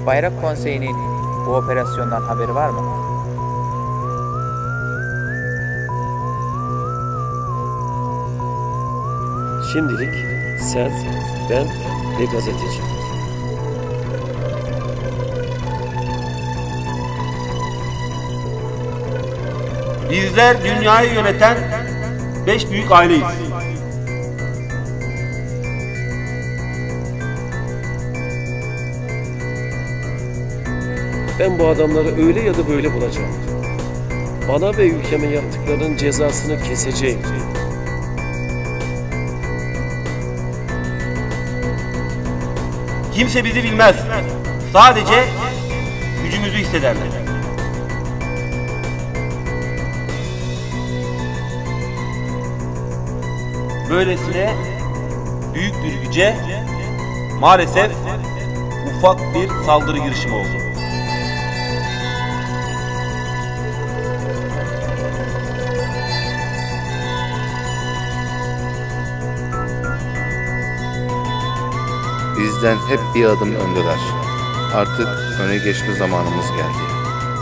Bayrak Konseyi'nin bu operasyondan haberi var mı? Şimdilik sen, ben ve gazeteci. Bizler dünyayı yöneten 5 büyük aileyiz. Ben bu adamları öyle ya da böyle bulacağım. Bana ve ülkeme yaptıklarının cezasını keseceğim. Kimse bizi bilmez. Sadece gücümüzü hissederler. Böylesine büyük bir güce maalesef ufak bir saldırı girişimi oldu. Bizden hep bir adım öndeler. Artık öne geçme zamanımız geldi.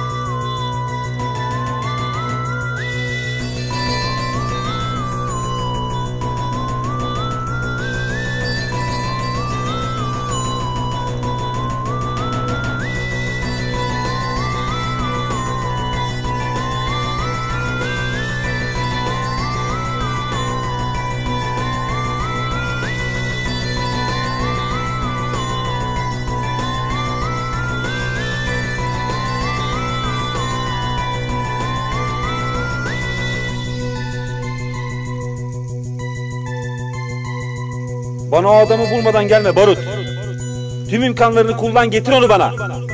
Bana o adamı bulmadan gelme Barut. Tüm imkanlarını kullan, getir onu bana.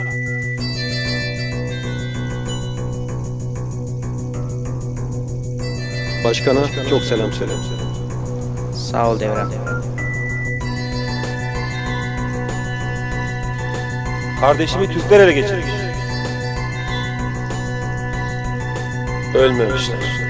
Başkana çok selam söyle. Sağ ol Devrem. Kardeşimi Türkler ele geçirmiş. Ölmemişler.